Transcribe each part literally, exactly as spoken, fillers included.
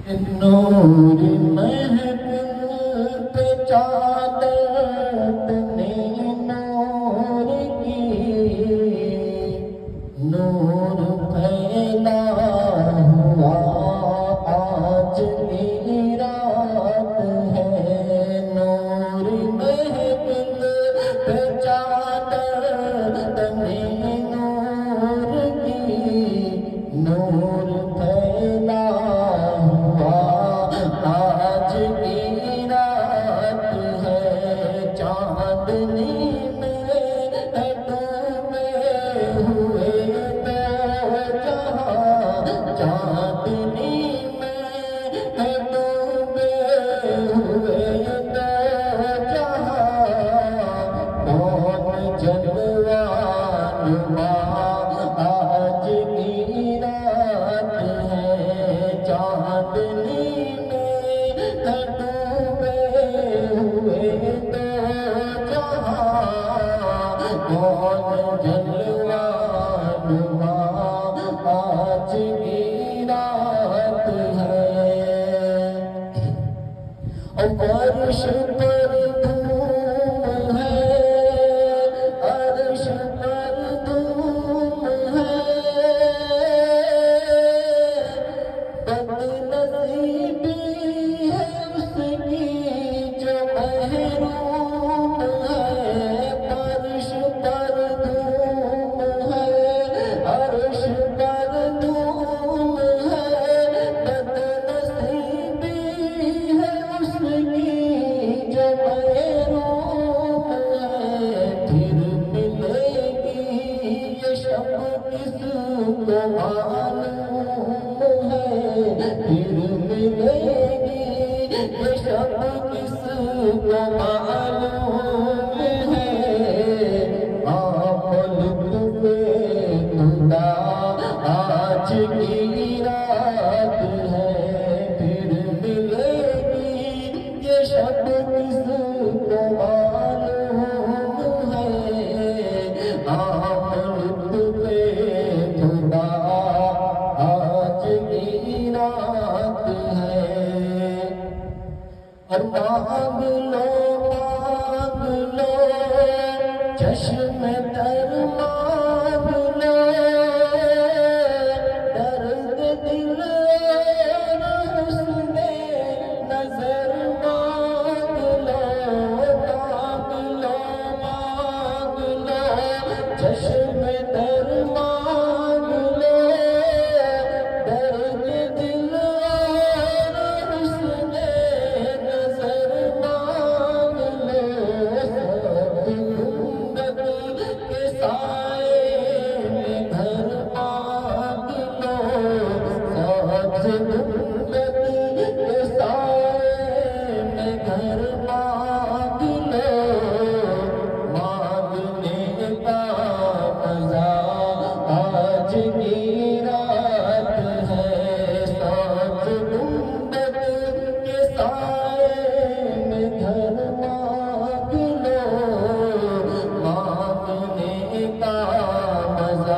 नूर महफिल पे चादर ने नूर की, नूर फैला हुआ आज की रात है। नूर महफिल पे चादर ने नूर की, नूर फैला आज की रात है। चांदनी में डूबे हुए दो जहां, चांदनी में डूबे हुए दो जहां, कौन जलवा आज की रात है। चांदनी कौन जलवा नुमा आज की रात है। और अर्श पर धूम है, अर्श पर धूम है, बदनसीबी है उसकी जो महरूम है। अर्श पर धूम है, अर्श पर धूम है, बदनसीबी है उसकी जो महरूम है। फिर मिलेगी ये शब किसको मालूम है, फिर मिलेगी ये शब किसको मालूम है। आज की रात है, फिर मिलेगी ये शब किसको मालूम है। आमद पे खुदा आज की रात है। और मांग लो मांग लो चश्मे तर मांग लो, दर्द दिल हुस्ने नजर मांग लो। मांग लो मांग लो चश्मे तर मांग लो, दर्द दिल हुस्ने नजर मांग लो। के साए में घर मांग लो, साथ गुंबद के साए में घर मांग लो। मांगने का मजा आज की रात है। साथ गुंबद के साए में घर मांग लो, मांगने का मजा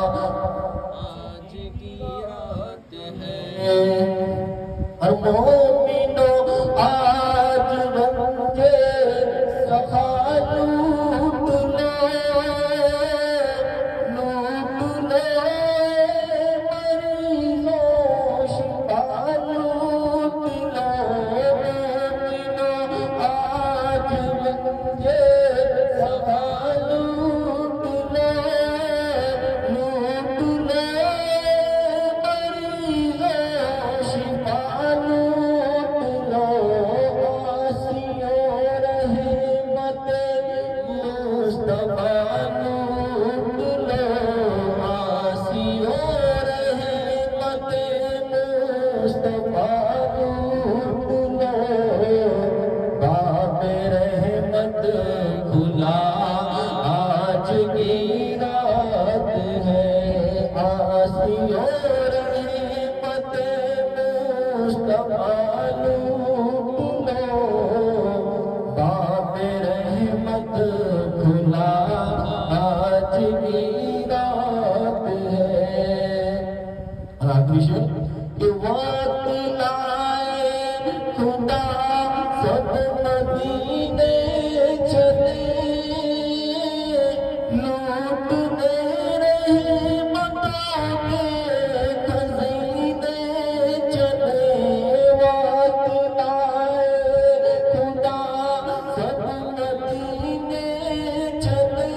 आज की रात है। और मोमिनो आज रंगे सखा लूट लो, लूट लो मरीजों शिफा लूट लो। मोमिनो आज रंगे सखा लूट लो, लूट लो मरीजों शिफा लूट लो। आसियों रहमत मुस्तफा लूट लो, आसियों रहमत मुस्तफा लूट लो। बाब रहमत खुला आज की रात है। आसियों रहमत मुस्तफा लूट लो, बाब रहमत खुला आज की रात है। आखिरी शेर, ये वक्त मदीने चले लूटने रहमतों के खज़ीने चले वक्त आए खुदा सब मदीने चले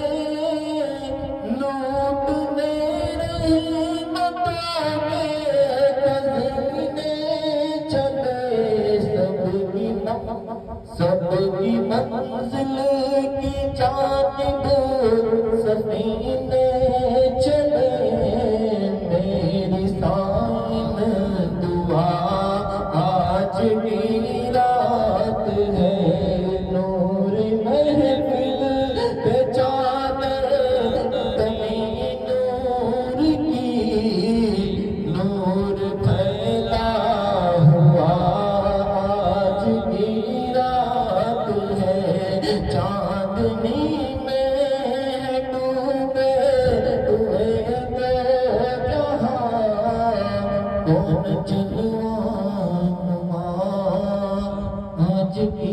लूटने रहमतों के खज़ीने चले सबकी सबकी मंजिल की जानिब सफीने चले मेरी साइन दुआ आज की रात है नूर महफिल पे चादर तनी नूर की नूर फैला हुआ आज की रात है चांदनी में डूबे हुए दो जहां कौन चलवा आज की